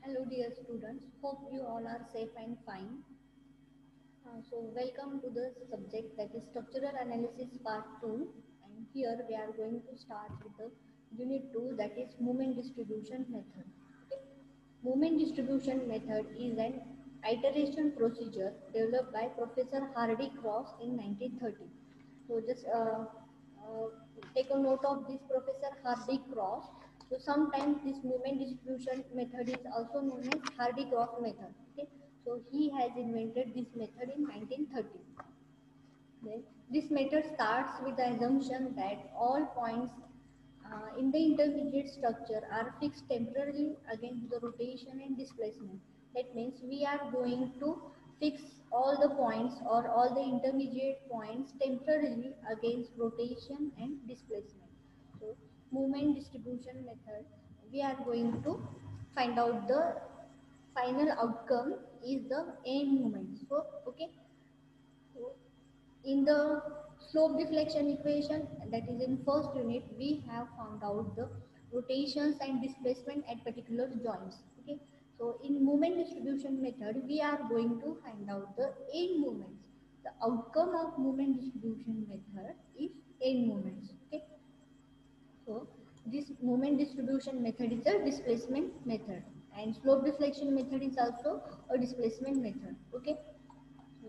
Hello dear students, hope you all are safe and fine. Welcome to the subject that is structural analysis part 2, and here we are going to start with the unit 2, that is moment distribution method. Okay. Moment distribution method is an iteration procedure developed by Professor Hardy Cross in 1930. So just uh, take a note of this Professor Hardy Cross. So sometimes this moment distribution method is also known as Hardy Cross method. Okay. So he has invented this method in 1930. Then this method starts with the assumption that all points in the intermediate structure are fixed temporarily against the rotation and displacement. That means we are going to fix all the points or all the intermediate points temporarily against rotation and displacement. So moment distribution method, we are going to find out the final outcome is the end moment. So okay. So in the slope deflection equation, that is in first unit, we have found out the rotations and displacement at particular joints. Okay. So in moment distribution method, we are going to find out the end moments. The outcome of moment distribution method is end moments. Okay. So this moment distribution method is a displacement method, and slope deflection method is also a displacement method. Okay. So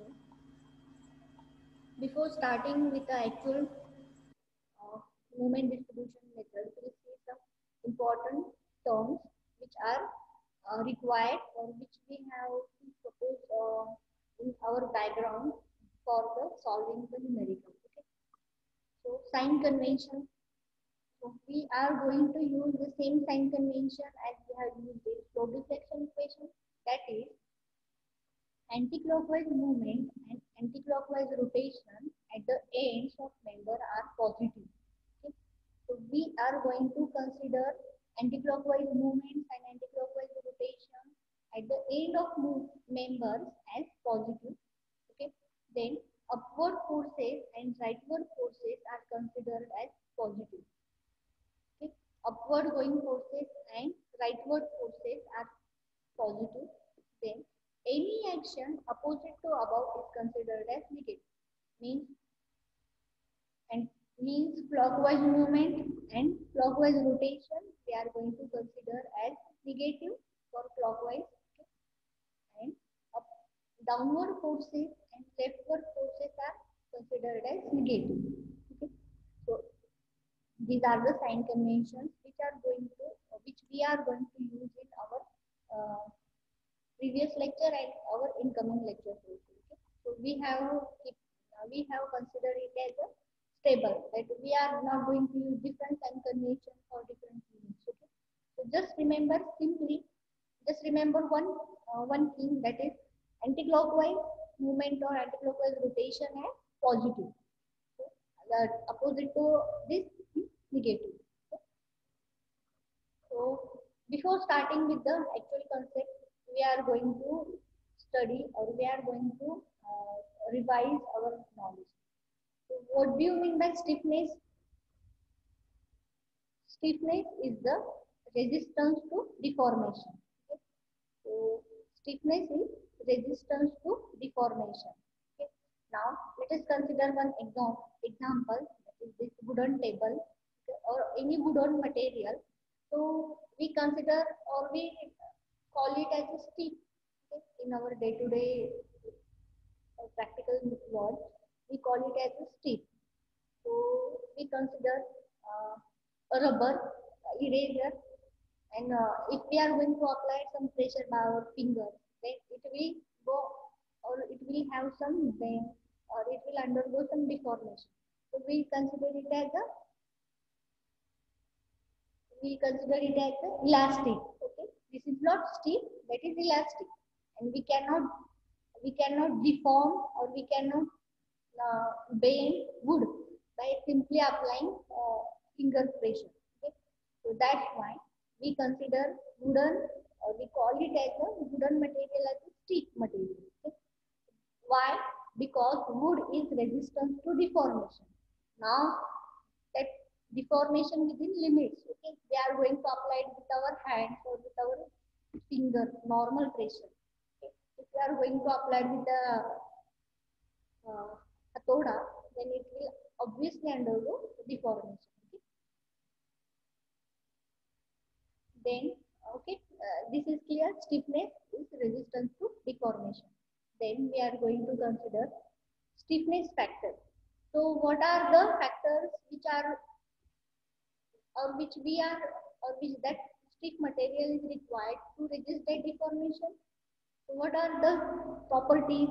before starting with the actual uh, movement distribution method, we see some important terms which are required or which we have to propose in our background for the solving the numerical. Okay. So sign convention. So we are going to use the same sign convention as we have used in slope deflection equation. That is, anticlockwise movement and anticlockwise rotation at the ends of member are positive. Okay. So we are going to consider anticlockwise movements and anticlockwise rotation at the end of members as positive. Okay. Then upward forces and rightward forces are considered as positive. Okay. Upward going forces and rightward forces are positive. Then any action opposite to above is considered as negative. Means and means clockwise movement and clockwise rotation we are going to consider as negative for clockwise. Okay. And up, downward forces and leftward forces are considered as negative. Okay. So these are the sign conventions which are going to which we are going to use in our previous lecture and our incoming lectures also. Okay. So we have considered it as a stable, that we are not going to use different sign conventions for different units. Okay. So just remember one thing, that is anticlockwise movement or anticlockwise rotation as positive. So, the opposite to this is negative. Okay. So before starting with the actual concept, we are going to study or we are going to revise our knowledge. So what do you mean by stiffness? Stiffness is the resistance to deformation. Okay. So stiffness is resistance to deformation. Okay. Now let us consider one example, that is this wooden table, okay, or any wooden material. So we consider or we call it as a stick. Okay. In our day-to-day practical world, we call it as a stick. So we consider a rubber eraser, and if we are going to apply some pressure by our finger, then it will go or it will have some bend or it will undergo some deformation. So we consider it as a elastic. Okay, this is not stiff, that is elastic, and we cannot deform or we cannot bend wood by simply applying finger pressure. Okay, so that's why we consider wooden or we call it as a wooden material as a stick material. Okay. Why? Because wood is resistant to deformation. Now that deformation within limits, okay, we are going to apply it with our hands or with our finger, normal pressure. Okay. If you are going to apply with the Hatoda, then it will obviously undergo deformation. Okay. Then, okay, this is clear. Stiffness is resistance to deformation. Then we are going to consider stiffness factor. So, what are the factors which are or which we are or which that stiff material is required to resist that deformation? So, what are the properties,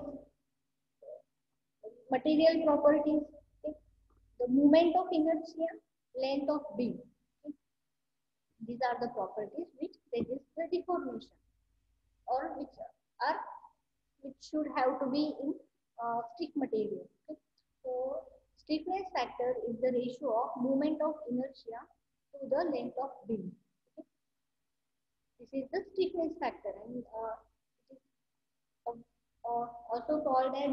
material properties? Okay. The moment of inertia, length of beam. Okay. These are the properties which resist the deformation or are which should have to be in stiff material. Okay. So stiffness factor is the ratio of moment of inertia to the length of beam. Okay. This is the stiffness factor, and it is also called as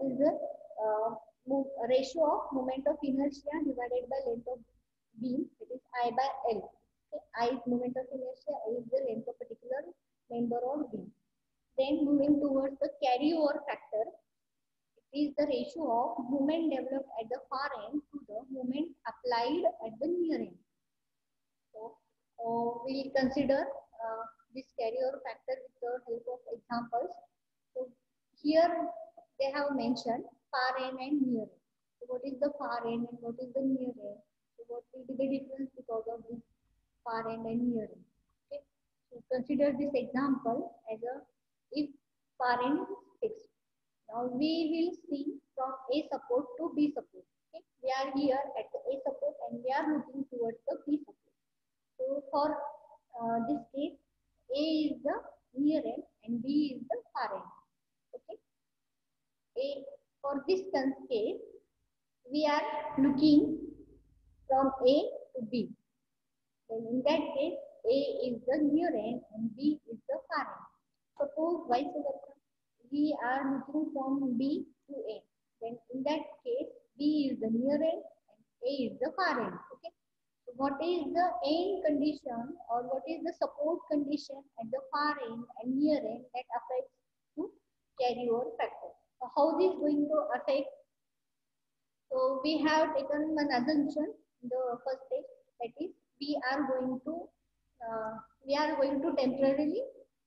a ratio of moment of inertia divided by length of beam. It is I by L. Okay. I is moment of inertia, L is the length of particular member or beam. Then moving towards the carryover factor, it is the ratio of moment developed at the far end to the moment applied at the near end. So we'll consider this carryover factor with the help of examples. So here they have mentioned far end and near end. So what is the far end and what is the near end? So what will be the difference because of this far end and near end? Okay. So consider this example as a if far end is fixed. Now we will see from A support to B support. Okay. We are here at the A support and we are looking towards the B support. So for this case, A is the near end and B is the far end. Okay. A for distance case, we are looking from A to B. Then in that case, A is the near end and B is the far end. Suppose vice versa, we are looking from B to A. Then in that case, B is the near end and A is the far end. Okay. So what is the end condition or what is the support condition at the far end and near end that affects to carryover factor? So how this is going to affect? So we have taken one assumption in the first stage, that is we are going to temporarily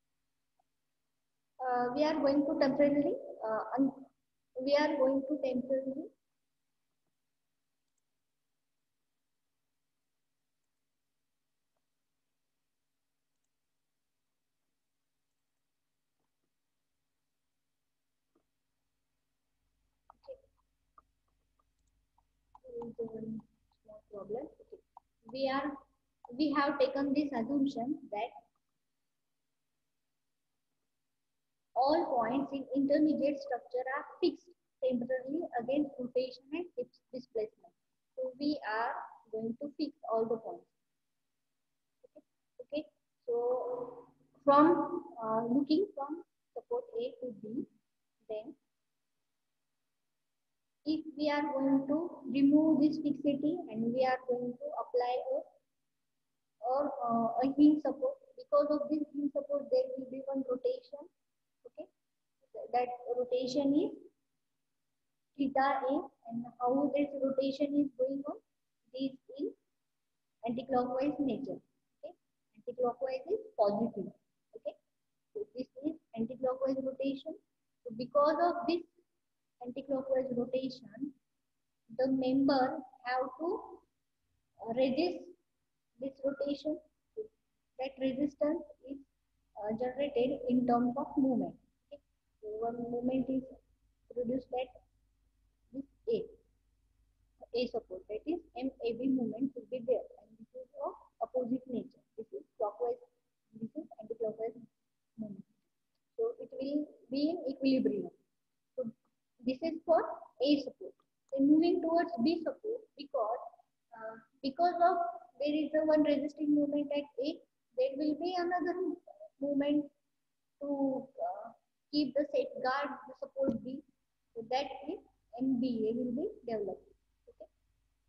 we are going to temporarily we are going to temporarily small problem. Okay. We have taken this assumption that all points in intermediate structure are fixed temporarily against rotation and displacement. So we are going to fix all the points. Okay. Okay. So from looking from support A to B, then if we are going to remove this fixity and we are going to apply a hinge support, because of this hinge support there will be one rotation. Okay, that rotation is theta A, and how this rotation is going on? This is anti-clockwise nature. Okay, anti-clockwise is positive. Okay, so this is anti-clockwise rotation. So because of this anti-clockwise rotation, the member have to resist this rotation. So that resistance is generated in terms of movement. Okay. So one movement is produced at this A support, that is MAB movement will be there, and this is of opposite nature. This is clockwise, this is anti-clockwise movement. So it will be in equilibrium. So this is for A support. Then moving towards B support, because of there is a one resisting movement at A, there will be another movement to keep the safeguard the support B. So that is MBA will be developed. Okay.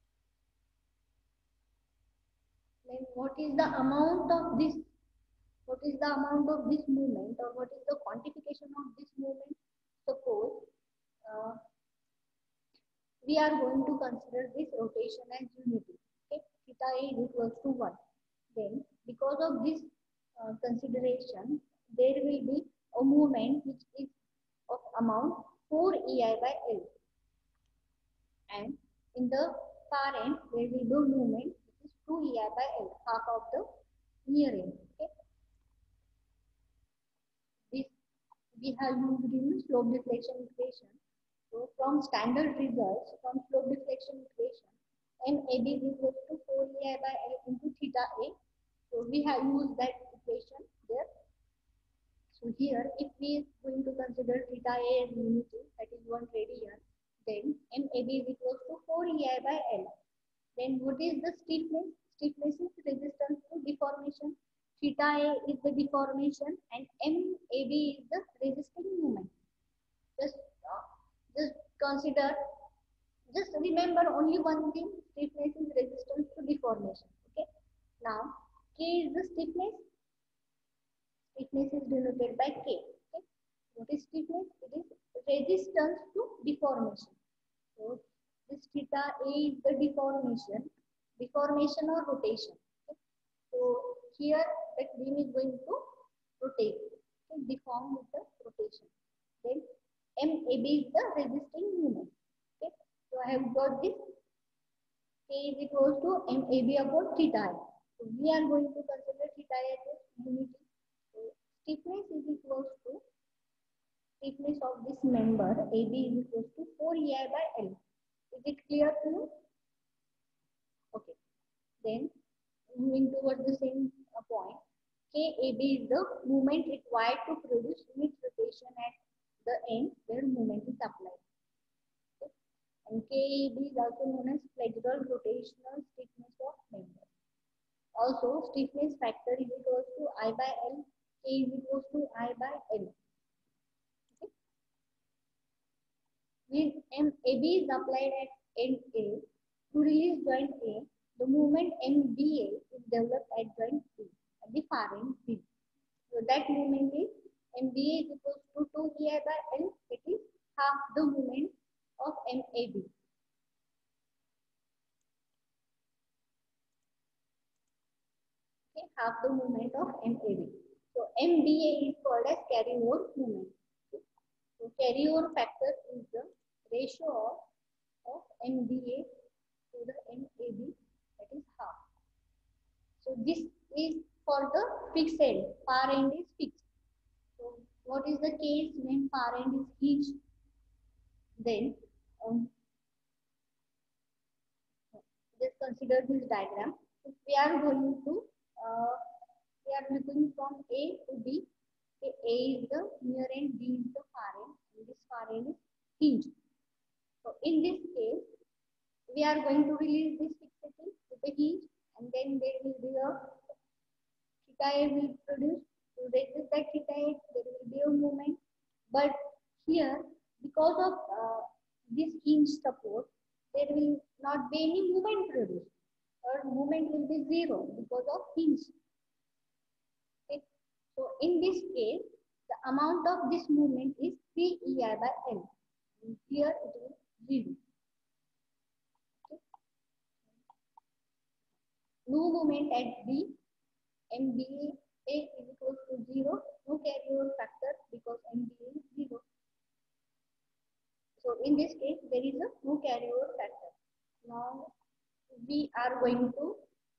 Then what is the amount of this? What what is the amount of this movement or what is the quantification of this movement. Suppose we are going to consider this rotation as unity. Okay, theta A is equals to 1. Then, because of this consideration, there will be a movement which is of amount 4 EI by L. And in the far end, there will be a movement which is 2 EI by L, half of the near end. Okay. This we have used in slope deflection equation. So from standard results, from slope deflection equation, MAB is equal to 4 EI by L into theta A. So we have used that equation there. So here, if we are going to consider theta A as unity, that is 1 radian, then MAB is equal to 4 EI by L. Then what is the stiffness? Stiffness is resistance to deformation. Theta A is the deformation and MAB is the resisting moment. Just consider, just remember only one thing, stiffness is resistance to deformation. Okay. Now, K is the stiffness. Stiffness is denoted by K. Okay. What is stiffness? It is resistance to deformation. So, this theta A is the deformation or rotation. Okay. So, here that beam is going to rotate. Okay. Deform with the rotation. Then, MAB is the resisting moment. Okay. So I have got this. K is equal to MAB upon theta. So we are going to consider theta as unity. So stiffness is equal to stiffness of this member AB is equal to 4 EI by L. Is it clear to you? Okay. Then moving towards the same point. KAB is the moment required to produce unit rotation at the end where moment is applied. Okay. And KAB is also known as flexural rotational stiffness of member. Also, stiffness factor is equal to I by L. K is equal to I by L. Okay. When MAB is applied at end A to release joint A, the moment MBA is developed at joint B, at the far end B. So that moment is MBA is equal to 2 EI by L. It is half the moment of MAB. Okay, half the moment of MAB. So MBA is called as carryover moment. Okay. So carryover factor is the ratio of MBA to the MAB, that is half. So this is for the fixed end. Far end is fixed. So what is the case when far end is hinged? Then just consider this diagram. If we are going to we are looking from A to B. Okay, A is the near end, B is the far end, and this far end is hinged. So in this case, we are going to release this fixity with the hinge, and then there will be a theta A will produce. To resist that theta A, there will be a movement. But here, because of this hinge support, there will not be any movement produced, or movement will be zero because of hinge. Okay. So in this case, the amount of this movement is 3 EI by L. And here it is 0. Okay. No movement at B. MBA is equal to 0. No carryover factor because MBA is 0. So in this case, there is a no carryover factor. Now we are going to,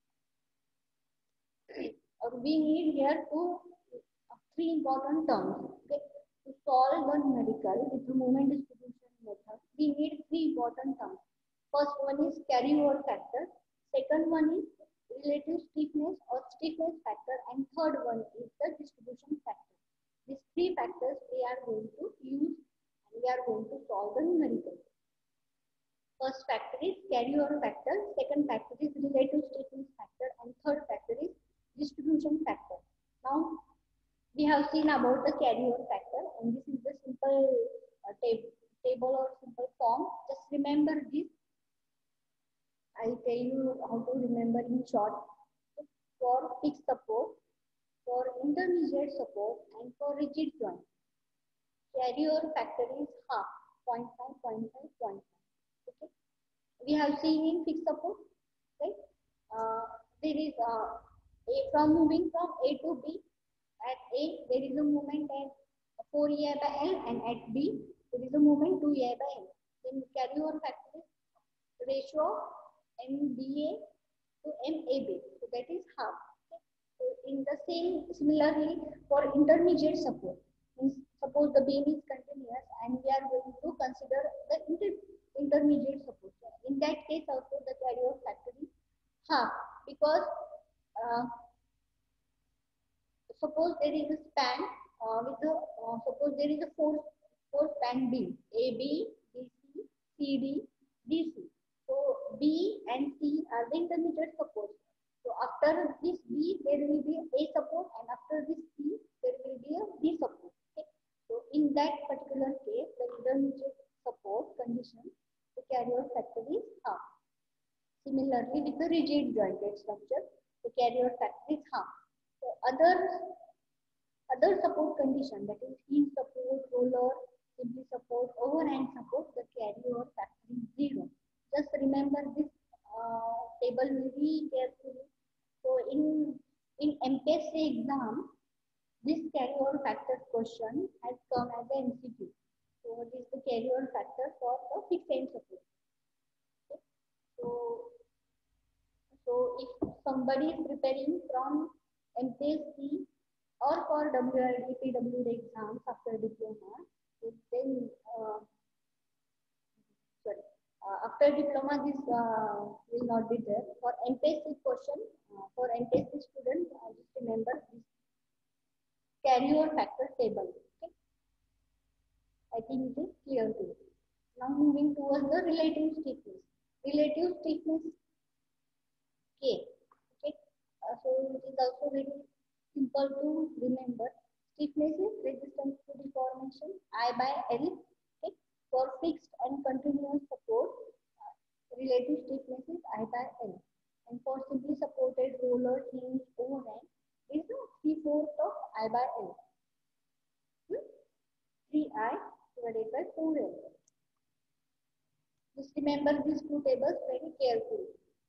or we need here three important terms. Okay. To solve the numerical with the moment distribution method, we need three important terms. First one is carryover factor. Second one is relative stiffness or stiffness factor, and third one is the distribution factor. These three factors we are going to use and we are going to solve the numerical. First factor is carryover factor, second factor is relative stiffness factor, and third factor is distribution factor. Now we have seen about the carryover factor, and this is the simple table or simple form. Just remember this. I'll tell you how to remember in short. For fixed support, for in intermediate support and for rigid joint, carrier factor is half, 0.5, 0.5, 0.5. Okay. We have seen in fixed support, right? There is from moving from A to B. At A, there is a movement at 4 EI by L, and at B, there is a movement 2 EI by L. Then carryover factor is ratio of MBA to MAB. So that is half. Okay. So in the similarly for intermediate support, means suppose the beam is continuous and we are going to consider the intermediate support. In that case also the carryover factor is half, because suppose there is a span with the suppose there is a four span beam A B BC CD DC. So B and C are the intermediate support. So after this B there will be A support, and after this C there will be a B support. Okay. So in that particular case, the intermediate support condition, the carrier factor is half. Similarly, with the rigid jointed structure, the carrier factor is half. So other support condition, that is heel support, roller, simply support, overhand support, the carrier factor is 0. Just remember this table very carefully. So in MPSC exam, this carrier factor question has come as an MCQ. So what is the carrier factor for the fixed end support? Okay. So if somebody is preparing from MPSC or for WRD, PWD exams after diploma, then after diploma this will not be there. For MPSC question, for MPSC students, just remember this carrier factor table. Okay, I think it is clear to you. Now moving towards the relative stiffness. Relative stiffness K. Okay, so it is also very simple to remember. Stiffness is resistance to deformation, I by L. Okay. For fixed and continuous support, relative stiffness is I by L. And for simply supported roller, hinge, overhand is 3/4 of I by L. 3I divided by 4L. Just remember these two tables very carefully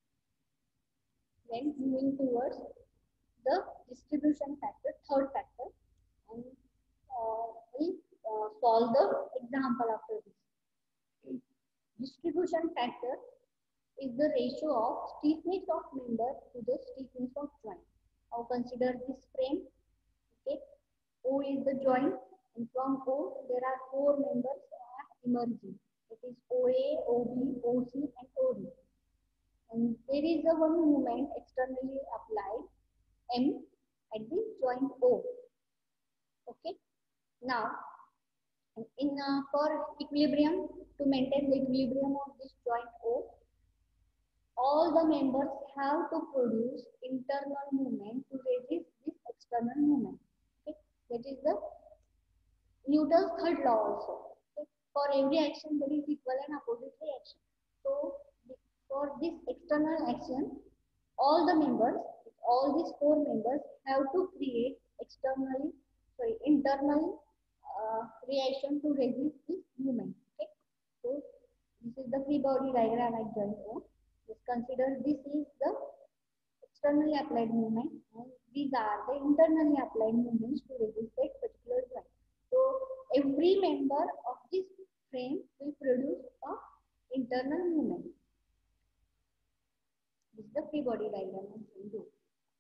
when moving towards the distribution factor, third factor, and we solve the example after this. Distribution factor is the ratio of stiffness of member to the stiffness of joint. Now consider this frame. Okay, O is the joint, and from O there are four members emerging. It is OA, OB, OC, and OD. And there is a one movement externally applied, M, at the joint O. Okay. Now, for equilibrium, to maintain the equilibrium of this joint O, all the members have to produce internal movement to resist this external movement. Okay. That is the Newton's third law also. Okay. For every action, there is equal and opposite reaction. So, for this external action, all the members, all these four members have to create internal reaction to resist this movement. Okay. So this is the free body diagram at joint O. Just consider this is the externally applied movement, and these are the internally applied movements to resist that particular joint. So every member of this frame will produce a internal movement. This is the free body diagram of joint O.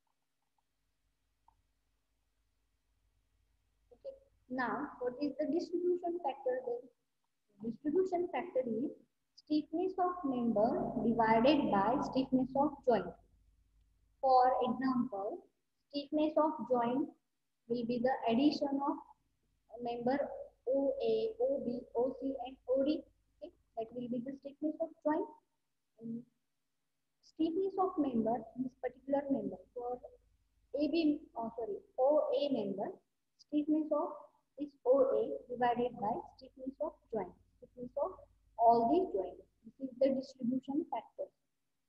Okay. Now, what is the distribution factor then? Distribution factor is stiffness of member divided by stiffness of joint. For example, stiffness of joint will be the addition of member OA, OB, OC, and OD. Okay. That will be the stiffness of joint. And stiffness of member, this particular member, for OA member, stiffness of is OA divided by stiffness of joint, stiffness of all these joints. This is the distribution factor.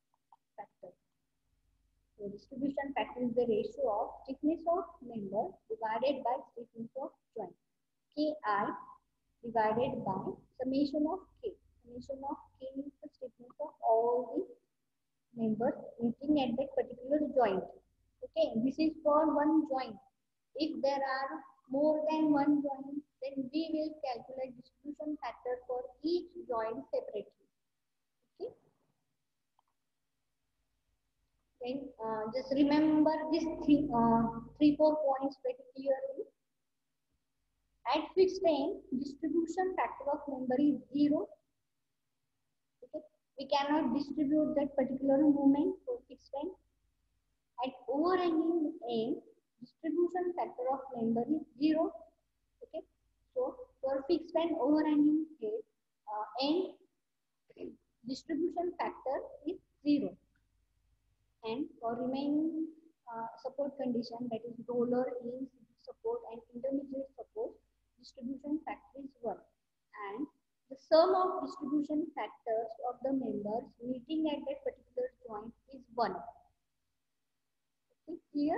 So distribution factor is the ratio of stiffness of member divided by stiffness of joint. Ki divided by summation of k. Summation of k is the stiffness of all the members meeting at that particular joint. Okay, this is for one joint. If there are more than one joint, then we will calculate distribution factor for each joint separately. Okay. Then just remember this three, 4 points very clearly. At fixed end, distribution factor of member is 0. Okay. We cannot distribute that particular moment for fixed end. At overhanging end, distribution factor of member is 0. Okay. So for fixed and overhanging end, distribution factor is 0. And for remaining support condition, that is roller, in support and intermediate support, distribution factor is 1. And the sum of distribution factors of the members meeting at that particular joint is 1. Okay, clear?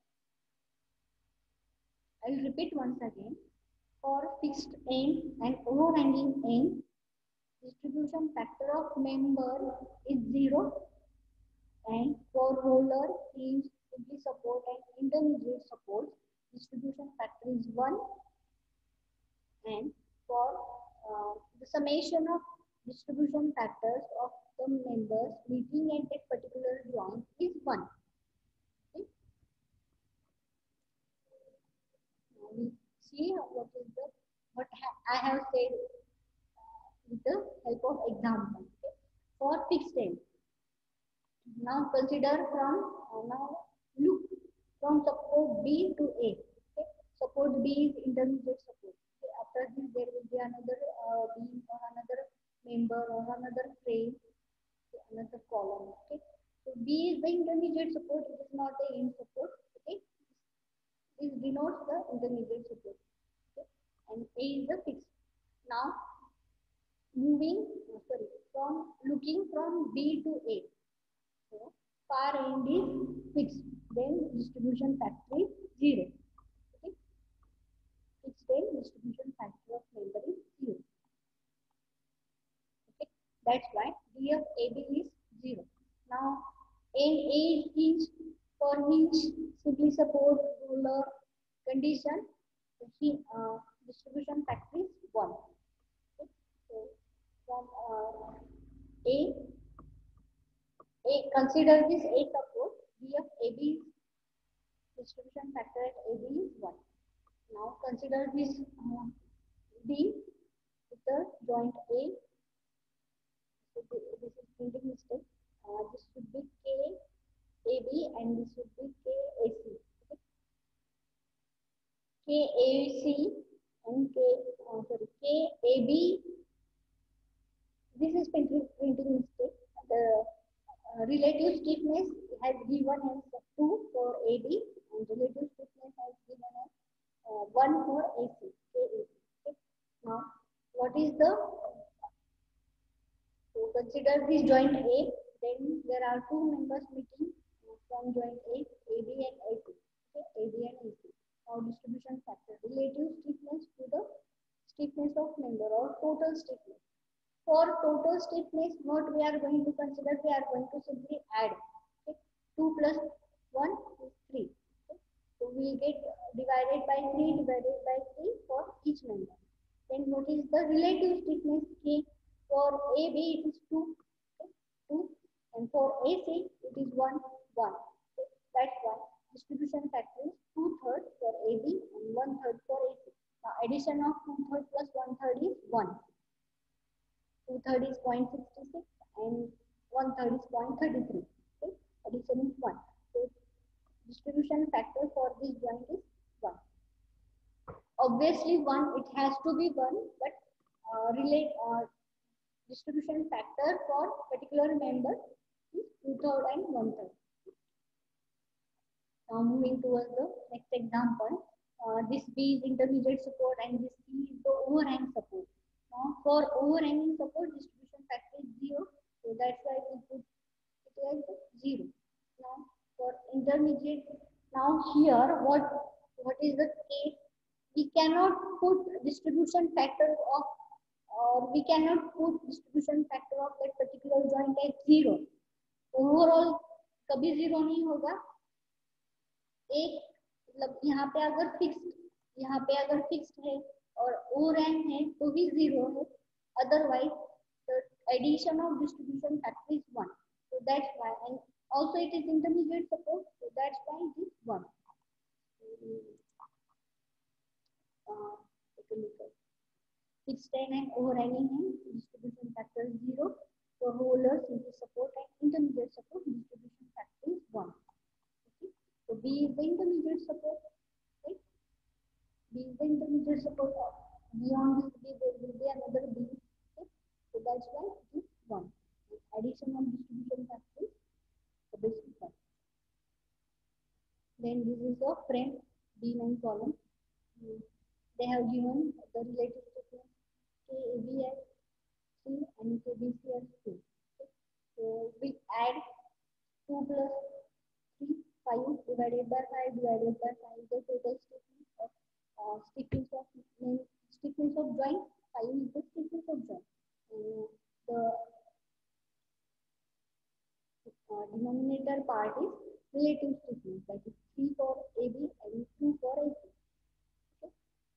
I will repeat once again. For fixed end and overhanging end, distribution factor of member is 0. And for roller, hinge, simply support and intermediate support, distribution factor is 1. And for the summation of distribution factors of the members meeting at that particular joint is 1. Okay. Now we see what I have said with the help of example. Okay. For fixed end. Now consider look from support B to A. Okay. Support B is intermediate support. Okay. After this, there will be another beam or another member or another frame, okay, another column. Okay. So B is the intermediate support. It is not the end support. Okay. This denotes the intermediate support. Okay. And A is the fixed. Now looking from B to A. So, far end is fixed, then distribution factor is 0. Okay. Fixed end distribution factor of member is 0. Okay. That's why D of AB is 0. Now, end A is hinge. For hinge, simply support roller condition. Distribution factor is 1. Okay. So, from consider this A support. D of AB distribution factor at AB is 1. Now consider this D with the joint A. So this is printing mistake. This should be KAB and this should be KAC. Okay. KAC and KAB. This is printing mistake. The relative stiffness has given as 2 for AB and relative stiffness has given as 1 for AC. KAC. Okay. Now, what is the? So consider this joint A. Then there are two members meeting from joint A, AB and AC. Okay, AB and AC. Now distribution factor, relative stiffness to the stiffness of member or total stiffness. For total stiffness, what we are going to consider, we are going to simply add. Okay. 2 plus 1 is 3. Okay. So we get divided by 3 for each member. Then what is the relative stiffness K? For AB it is 2. Okay. 2. And for AC it is 1. Okay. That's why distribution factor is 2/3 for AB and 1/3 for AC. Now addition of 2/3 plus 1/3 is 1. 2/3 is 0.66 and 1/3 is 0.33. Okay. Addition is 1. So distribution factor for this joint is 1. Obviously 1, it has to be 1, but distribution factor for particular member is 2/3 and 1/3. Now moving towards the next example, this B is intermediate support and this C is the overhang support. Now for overhanging support, distribution factor is 0, so that's why we put it as 0. Now for intermediate, now here what what is the case? We cannot put distribution factor of, or we cannot put distribution factor of that particular joint at 0. Overall कभी 0 नहीं होगा. एक मतलब यहाँ पे अगर fixed है और ओवरहैंग है तो भी 0 है. Otherwise, the addition of distribution factor is 1. So that's why, and also it is intermediate support, so that's why it is 1. Take a look at fixed and overhanging है, distribution factor is 0. For rollers, simple support and intermediate support, distribution factor is 1. Okay. So B is the intermediate support. Right? B is the intermediate support. Beyond this B, there will be another B. Okay. So that's why it is 1. Addition of distribution factor is the basic one. Then this is a frame beam and column. They have given the relative stiffness KAB as 3 and KBC as 2. Okay. So we add 2 plus 3, 5 divided by 5 divided by 5, the total stiffness of stiffness of joint. 5 is the stiffness of joint. The denominator part is relative stiffness, that is 3 for AB and 2 for AC. Okay.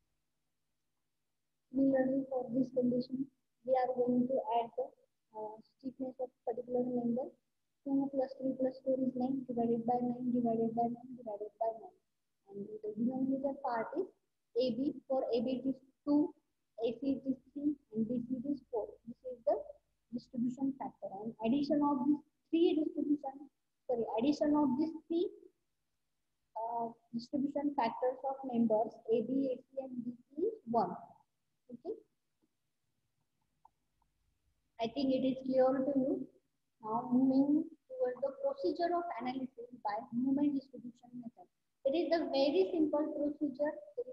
Similarly, for this condition, we are going to add the stiffness of particular member. 2 plus 3 plus 4 is 9 divided by 9 divided by 9 divided by 9. And the denominator part is AB. For AB it is 2, AC it is 3, and BC it is 4. This is the distribution factor. And addition of these three distribution factors of members AB, AC, and BC is 1. Okay. I think it is clear to you. Now moving towards the procedure of analysis by moment distribution method. It is a very simple procedure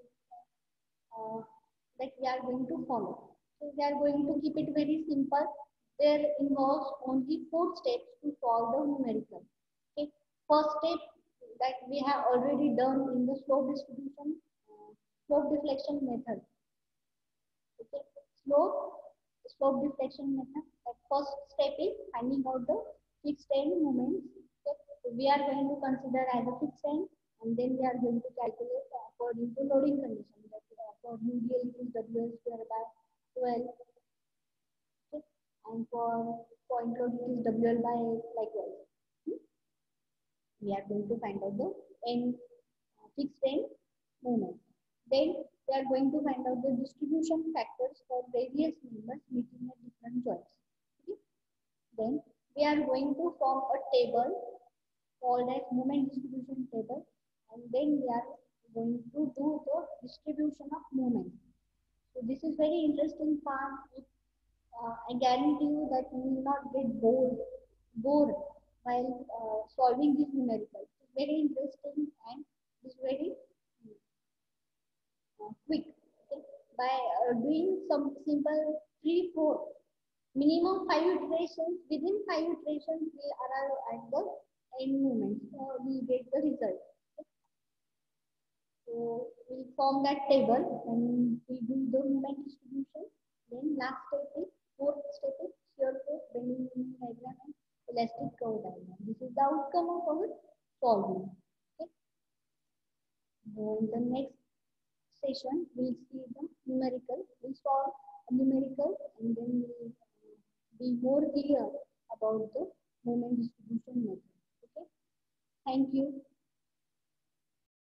that we are going to follow. So we are going to keep it very simple. There involves only 4 steps to solve the numerical. Okay. First step that we have already done in the slope deflection method. Okay. Slope deflection method. The first step is finding out the fixed end moments. Okay. So we are going to consider as a fixed end, and then we are going to calculate according to loading condition. That for UDL it is WL square by 12. Okay. And for point load it is WL by 8 likewise. We are going to find out the fixed end moment. Then we are going to find out the distribution factors for various members meeting at different joints. Okay. Then we are going to form a table called as moment distribution table, and then we are going to do the distribution of moment. So this is very interesting part. I guarantee you that you will not get bored while solving this numerical. It's very interesting and it's very quick. Okay? By doing some simple 3-4 minimum 5 iterations, within 5 iterations we arrive at the end moment. So we get the result. Okay? So we form that table and we do the moment distribution. Then last step is, fourth step is shear force, bending moment diagram, and elastic curve diagram. This is the outcome of our solving. Okay. In the next session, we'll see the numerical. We'll solve a numerical, and then we'll be more clear about the moment distribution method. Okay. Thank you.